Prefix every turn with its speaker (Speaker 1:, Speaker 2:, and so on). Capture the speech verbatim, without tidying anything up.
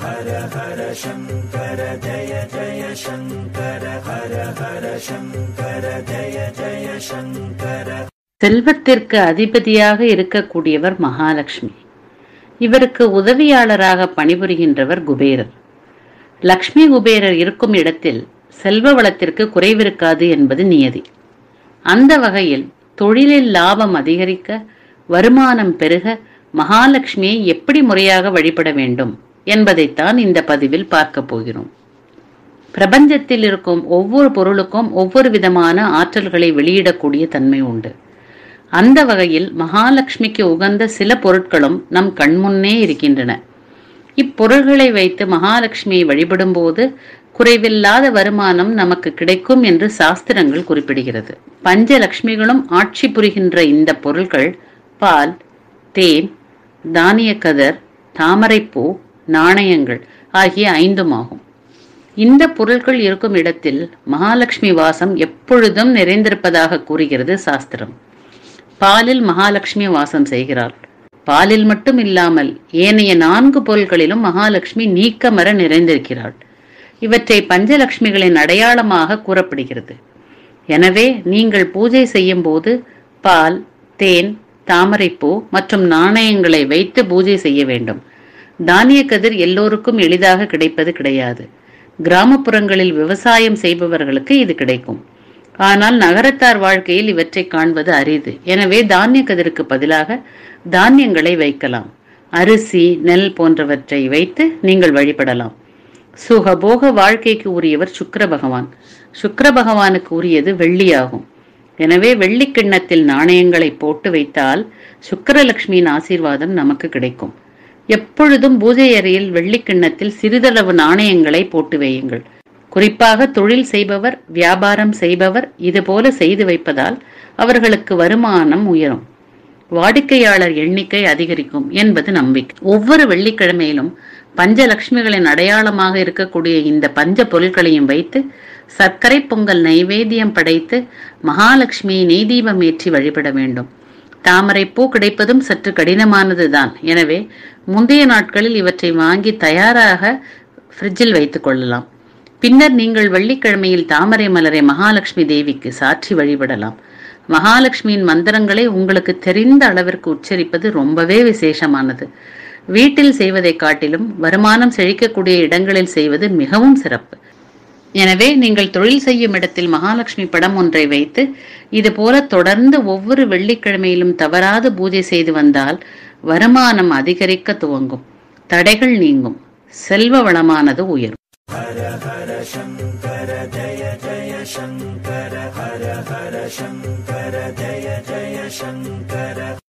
Speaker 1: ஹர ஹர சங்கர ஜய ஜய சங்கர ஹர ஹர சங்கர ஜய ஜய சங்கர.
Speaker 2: செல்வத்திற்கு அதிபதியாக இருக்கக்கூடியவர் மகாலட்சுமி. இவருக்கு உதவியாளராக பணிபுரிகின்றவர் குபேரர். லக்ஷ்மி குபேரர் இருக்கும் இடத்தில் செல்வ வளத்திற்கு குறைவிருக்காது என்பது நியதி. அந்த வகையில் தொழிலில் லாபம் அதிகரிக்க, வருமானம் பெருக மகாலட்சுமியை எப்படி முறையாக வழிபட வேண்டும் என்பதைத்தான் இந்த பதிவில் பார்க்க போகிறோம். பிரபஞ்சத்தில் இருக்கும் ஒவ்வொரு பொருளுக்கும் ஒவ்வொரு விதமான ஆற்றல்களை வெளியிடக்கூடிய தன்மை உண்டு. அந்த வகையில் மகாலட்சுமிக்கு உகந்த சில பொருட்களும் நம் கண்முன்னே இருக்கின்றன. இப்பொருள்களை வைத்து மகாலட்சுமியை வழிபடும் போது குறைவில்லாத வருமானம் நமக்கு கிடைக்கும் என்று சாஸ்திரங்கள் குறிப்பிடுகிறது. பஞ்சலட்சுமிகளும் ஆட்சி புரிகின்ற இந்த பொருட்கள் பால், தேன், தானிய கதிர், தாமரைப்பூ, நாணயங்கள் ஆகிய ஐந்துமாகும். இந்த பொருட்கள் இருக்கும் இடத்தில் மகாலட்சுமி வாசம் எப்பொழுதும் நிறைந்திருப்பதாக கூறுகிறது சாஸ்திரம். பாலில் மகாலட்சுமி வாசம் செய்கிறாள். பாலில் மட்டும் இல்லாமல் ஏனைய நான்கு பொருள்களிலும் மகாலட்சுமி நீக்கமர நிறைந்திருக்கிறாள். இவற்றை பஞ்சலட்சுமிகளின் அடையாளமாக கூறப்படுகிறது. எனவே நீங்கள் பூஜை செய்யும் போது பால், தேன், தாமரைப்பூ மற்றும் நாணயங்களை வைத்து பூஜை செய்ய வேண்டும். தானிய கதிர் எல்லோருக்கும் எளிதாக கிடைப்பது கிடையாது. கிராமப்புறங்களில் விவசாயம் செய்பவர்களுக்கு இது கிடைக்கும். ஆனால் நகரத்தார் வாழ்க்கையில் இவற்றை காண்பது அரிது. எனவே தானிய கதிருக்கு பதிலாக தானியங்களை வைக்கலாம். அரிசி, நெல் போன்றவற்றை வைத்து நீங்கள் வழிபடலாம். சுகபோக வாழ்க்கைக்கு உரியவர் சுக்கிர பகவான். சுக்கிர பகவானுக்கு உரியது வெள்ளியாகும். எனவே வெள்ளி கிண்ணத்தில் நாணயங்களை போட்டு வைத்தால் சுக்கிரலட்சுமியின் ஆசீர்வாதம் நமக்கு கிடைக்கும். எப்பொழுதும் பூஜை அறையில் வெள்ளி கிண்ணத்தில் சிறிதளவு நாணயங்களை போட்டு வையுங்கள். குறிப்பாக தொழில் செய்பவர், வியாபாரம் செய்பவர் இதுபோல செய்து வைப்பதால் அவர்களுக்கு வருமானம் உயரும், வாடிக்கையாளர் எண்ணிக்கை அதிகரிக்கும் என்பது நம்பிக்கை. ஒவ்வொரு வெள்ளிக்கிழமையிலும் பஞ்சலட்சுமிகளின் அடையாளமாக இருக்கக்கூடிய இந்த பஞ்ச பொருட்களையும் வைத்து சர்க்கரை பொங்கல் நைவேத்தியம் படைத்து மகாலட்சுமியை நெய்தீபம் ஏற்றி வழிபட வேண்டும். தாமரை பூ கிடைப்பதும் சற்று கடினமானதுதான். எனவே முந்தைய நாட்களில் இவற்றை வாங்கி தயாராக ஃப்ரிட்ஜில் வைத்துக் கொள்ளலாம். பின்னர் நீங்கள் வெள்ளிக்கிழமையில் தாமரை மலரை மகாலட்சுமி தேவிக்கு சாற்றி வழிபடலாம். மகாலட்சுமியின் மந்திரங்களை உங்களுக்கு தெரிந்த அளவிற்கு உச்சரிப்பது ரொம்பவே விசேஷமானது. வீட்டில் செய்வதை காட்டிலும் வருமானம் செழிக்கக்கூடிய இடங்களில் செய்வது மிகவும் சிறப்பு. எனவே நீங்கள் தொழில் செய்யும் இடத்தில் மகாலட்சுமி படம் ஒன்றை வைத்து இது போல தொடர்ந்து ஒவ்வொரு வெள்ளிக்கிழமையிலும் தவறாது பூஜை செய்து வந்தால் வருமானம் அதிகரிக்க துவங்கும், தடைகள் நீங்கும், செல்வ வளமானது உயரும்.
Speaker 1: ஹர ஹர சங்கர ஜய ஜய சங்கர ஹர ஹர சங்கர ஜய ஜய சங்கர.